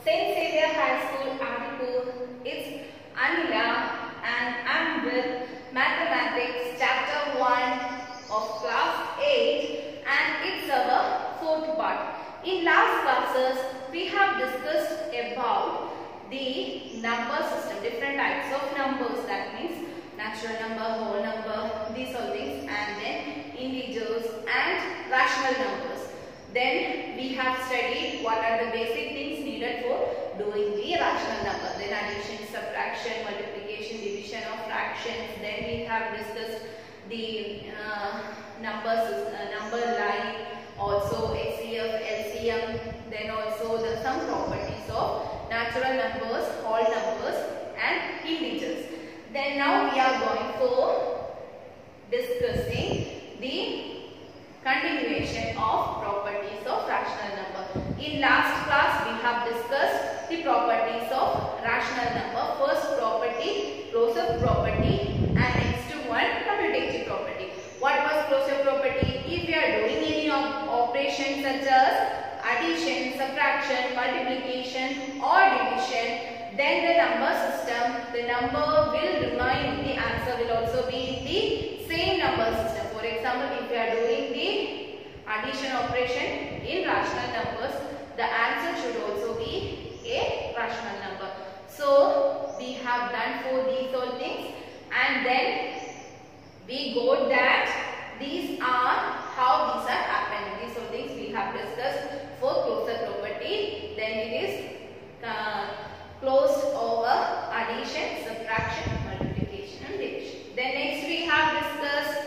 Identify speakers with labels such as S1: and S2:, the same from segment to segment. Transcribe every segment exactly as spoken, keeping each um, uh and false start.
S1: Saint Xavier High School, Adipur. It's Anila and I'm with Mathematics Chapter one of Class eight and it's our fourth part. In last classes, we have discussed about the number system, different types of numbers, that means natural number, whole number, these all things, and then integers and rational numbers. Then we have studied what are the basic things needed for doing the rational number. Then addition, subtraction, multiplication, division of fractions. Then we have discussed the uh, numbers, uh, number line, also H C F, L C M. Then also the some properties of natural numbers, whole numbers, and integers. Then now we are going for discussing the continuation of properties of rational number. In last class, we have discussed the properties of rational number. First property, closure property, and next one, commutative property. What was closure property? If we are doing any op operation such as addition, subtraction, multiplication, or division, then the number system, the number will remain, the answer will also be in the same number system. For example, if we are doing the addition operation in rational numbers, the answer should also be a rational number. So we have done for these all things, and then we got that these are how these are happening. These all things we have discussed for closure property. Then it is uh, closed over addition, subtraction, multiplication, and division. Then next we have discussed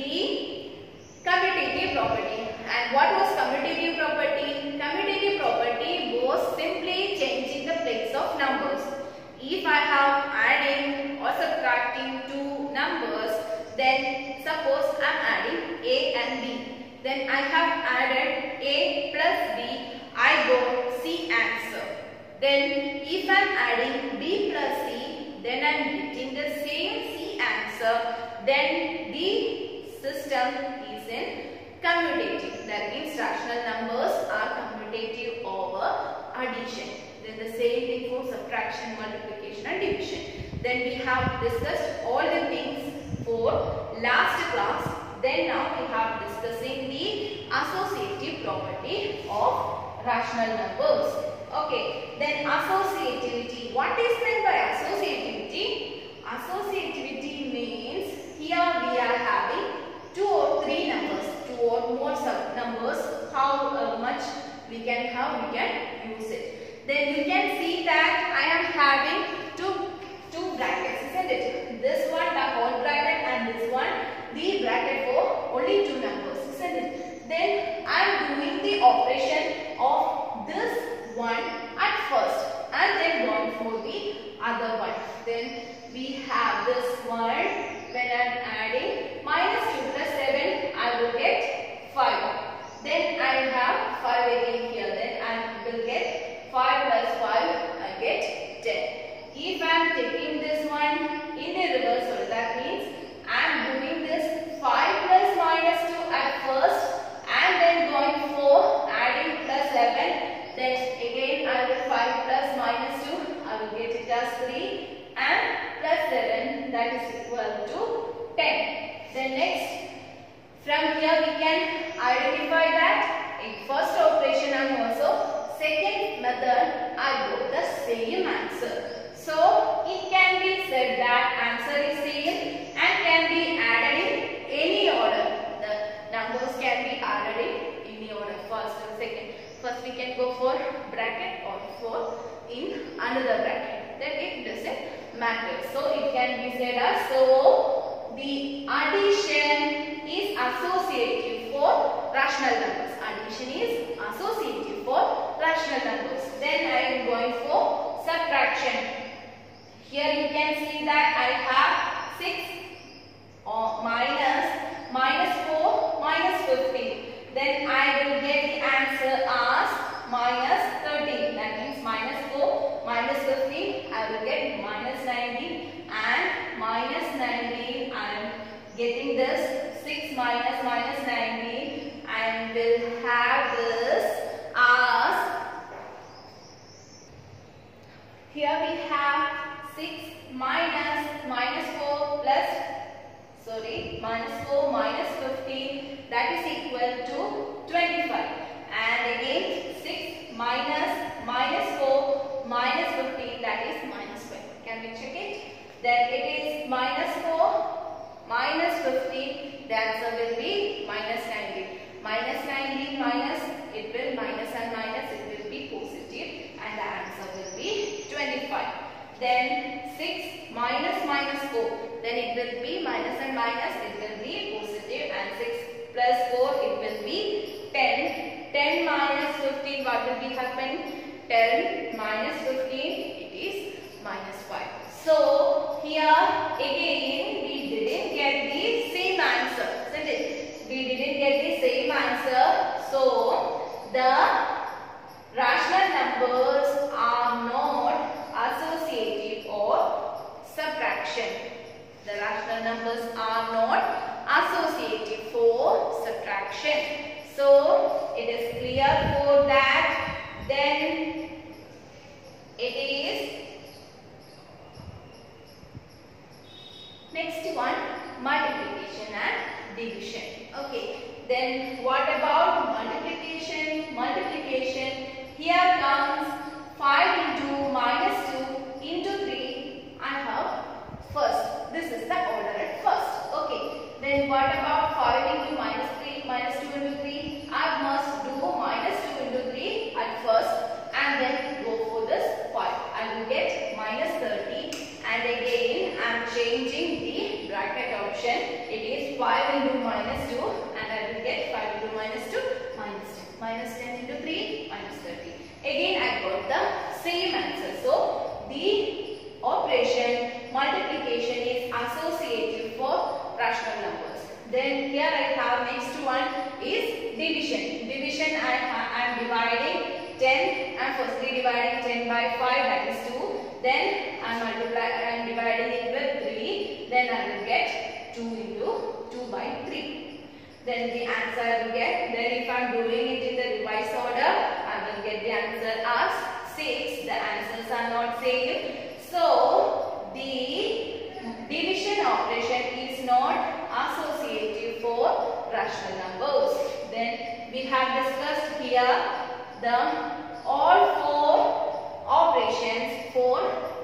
S1: the commutative property. And what was commutative property? Commutative property was simply changing the place of numbers. If I have adding or subtracting two numbers, then suppose I am adding A and B. Then I have added A plus B, I got C answer. Then if I am adding B plus C, then I am getting the same C answer. Then the system is in commutative. That means rational numbers are commutative over addition. Then the same thing for subtraction, multiplication, and division. Then we have discussed all the things for last class. Then now we have discussing the associative property of rational numbers. Okay, then associativity. What is meant by associativity? Associativity means here we are having two or three numbers, two or more sub numbers. How uh, much we can have, we can use it. Then you can see that I am having two two brackets, isn't it? This one the whole bracket and this one the bracket for only two numbers, isn't it? Then I am doing the operation of this one at first and then going for the other one. Then we have this one. When I am adding minus two plus seven, I will get five. Then I have five again here. Then I will get five plus five, I get ten. If I am taking this one in the reversal, that means I am doing this five plus minus two at first and then going for adding plus seven. Then again I will five plus minus two, I will get it as three, and plus seven, that is equal to ten. Then next, from here we can identify that in first operation and also second method I got the same answer. So it can be said that answer is same and can be added in any order. The numbers can be added in any order, first and second. First we can go for bracket or for in another bracket. Then it doesn't matter. So it can be said as, so the addition is associative for rational numbers. Addition is associative for rational numbers. Then I am going for subtraction. Here you can see that I have six or minus minus four minus fifteen. Then I will get the answer as minus thirteen. That means minus four minus fifteen. I will get minus nineteen, and minus nineteen I am getting this six minus minus nineteen and will have this as minus four minus fifteen, that is equal to twenty-five. And again six minus minus four minus fifteen, that is minus five. Can we check it? Then it is minus four minus fifteen, the answer will be minus nineteen. Minus nineteen minus, it will minus and minus, it will be positive, and the answer will be twenty-five. Then six minus minus four, then it will be minus and minus, it will be positive, and six plus four, it will be ten. ten minus fifteen, what will be happen? ten minus fifteen, it is minus five. So here again we didn't get the same answer, isn't it? We didn't get the same answer. So the rational numbers are not associative or subtraction. The rational numbers are not associative for subtraction. So it is clear for that. Then it is next one, multiplication and division. Okay. Then what about multiplication? Multiplication. Here comes five into minus two into three. I have first. This is the order at first. Okay. Then what about five into minus three, minus two into three? I must do minus two into three at first and then go for this five. I will get minus thirty, and again I am changing the bracket option. It is five into minus two, and I will get five into minus two, minus ten. Minus ten into three, minus thirty. Again I got the same answer. So the operation multiplication is associative for rational numbers. Then here I have next one is division. Division I am dividing ten. I am firstly dividing ten by five, that is two. Then I am multiply I am dividing it with three. Then I will get two into two by three. Then the answer I will get. Then if I am doing it in the revised order, I will get the answer as six. The answers are not same. So the division operation is not associative for rational numbers. Then we have discussed here the all four operations for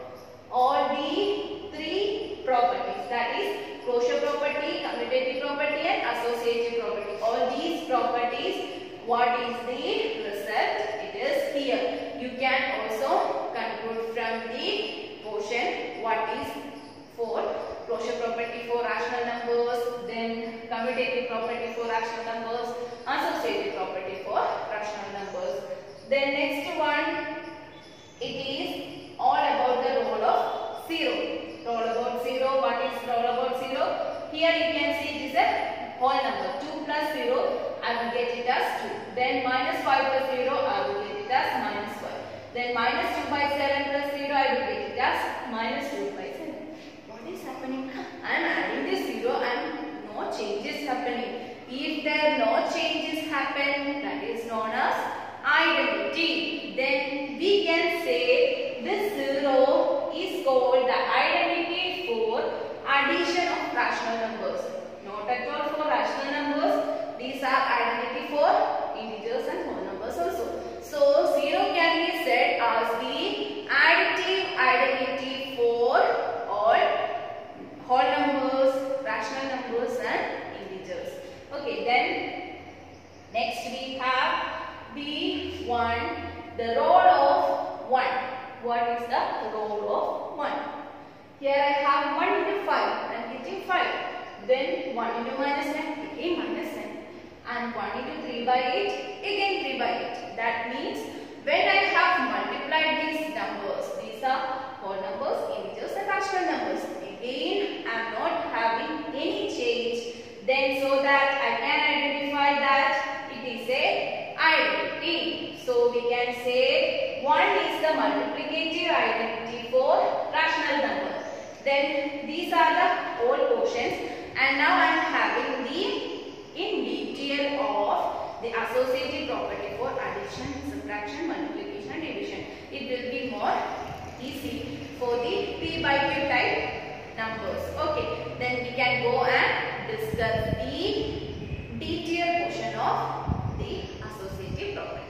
S1: all the three properties, that is closure property, commutative property and associative property. All these properties, what is the result? It is here. You can also conclude from the portion what is for closure property for rational numbers, then commutative property for rational numbers, associative property for rational numbers. Then next one, it is all about the role of zero. Role about zero. What is role about zero? Here you can see it is a whole number. two plus zero, I will get it as two. Then minus five plus zero, I will get it as minus five. Then minus two by seven plus zero, I will get it as minus two by seven. What is happening? I am adding this zero and no changes happening. If there no changes happen, that is known as identity. Then we can say this zero is called the identity for addition of rational numbers. Not at all for rational numbers. These are identity for integers and whole numbers also. So zero can be said as the additive identity for all whole numbers, rational numbers and integers. Okay, then next we have the one, the role of one. What is the role of one? Here I have one into five. I am getting five. Then one into minus ten, again minus ten. And one into three by eight, again three by eight. That means when I have multiplied these numbers, these are whole numbers, integers and rational numbers. Again, I am not having any change. Then so that I can identify that it is a identity. So we can say one is the multiplicative identity for rational numbers. Then these are the whole portions, and now I am having the in detail of the associative property for addition, subtraction, multiplication and division. It will be more easy for the p by q type numbers. Okay, then we can go and discuss the detailed portion of the associative property.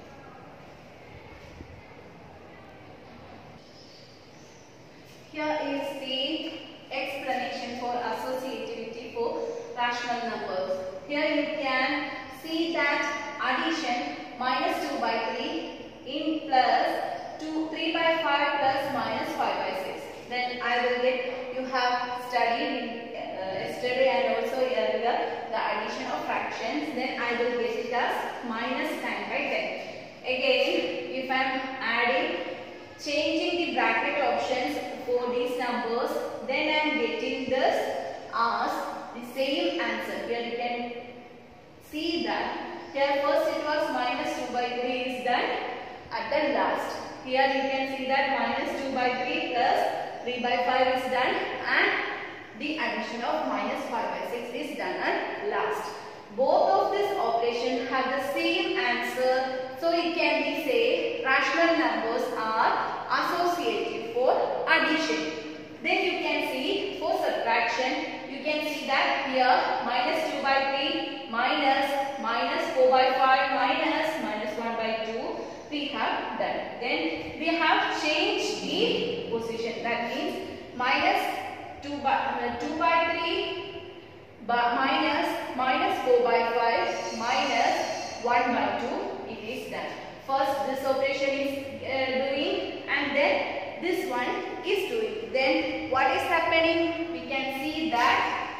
S1: Here is the explanation for associativity for rational numbers. Here you can see that addition minus two by three in plus two, three by five plus minus five by six. Then I will get, you have studied uh, yesterday and also earlier the addition of fractions. Then I will get it as minus nine by ten. Again, if I am adding, changing the bracket options for these numbers, then I am getting this as the same answer. Here you can see that here first it was minus two by three is done at the last. Here you can see that minus two by three plus three by five is done and the addition of minus five by six is done at last. Both of this operation have the same answer, so it can be say rational numbers are associative for addition. Then you can see for subtraction, you can see that here minus two by three minus minus four by five minus minus one by two we have done. Then we have changed the position, that means minus two by two by three but minus minus four by five minus one by two, it is done. First this operation is uh, doing and then this one is doing. Then what is happening? We can see that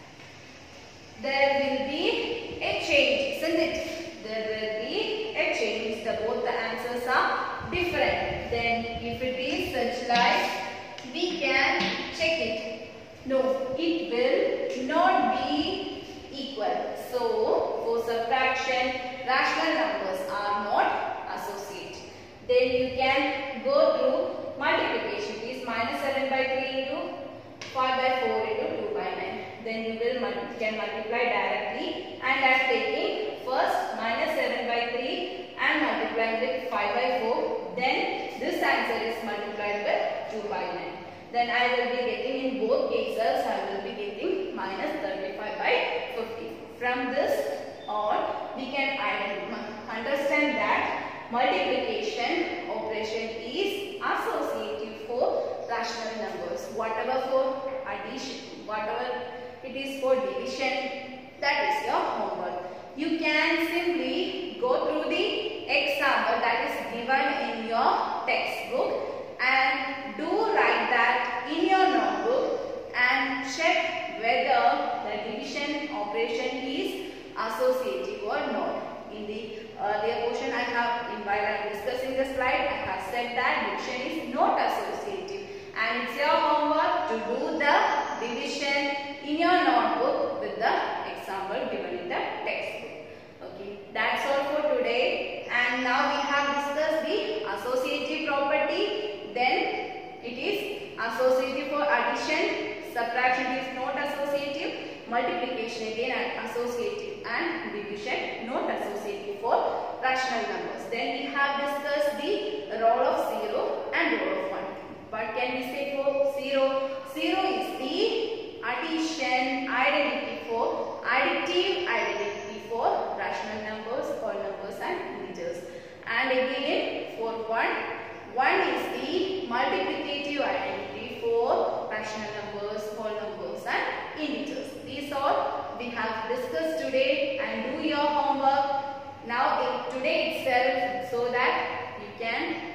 S1: there will be a change, isn't it? There will be a change. The both the answers are different. Then if it is such like, we can check it. No, it will not be equal. So for subtraction, rational numbers are not associated. Then you can go through multiplication. It is minus seven by three into five by four into two by nine. Then you will can multiply directly, and I am taking first minus seven by three and multiplying with five by four. Then this answer is multiplied with two by nine. Then I will be getting in both cases, I will be getting minus thirty-five by fifty. From this on, we can understand that multiplication operation is associative for rational numbers. Whatever for addition, whatever it is for division, that is your homework. You can simply go through the example that is given in your textbook and do write that in your notebook and check whether the division operation is associative or not. In the earlier portion I have, in while I am discussing the slide, I have said that division is not associative, and it's your homework to do the division in your notebook with the example given in the textbook. Okay, that's all for today, and now we have discussed the associative property. Then it is associative for addition, subtraction is not associative, multiplication again associative, and division not associative for rational numbers. Then we have discussed the role of zero and role of one. What can we say for zero? Zero is the addition identity for additive identity for rational numbers, whole numbers and integers. And again for one, one is the multiplicative identity for rational numbers, whole numbers and integers. These all we have discussed today, and do your homework now today itself so that you can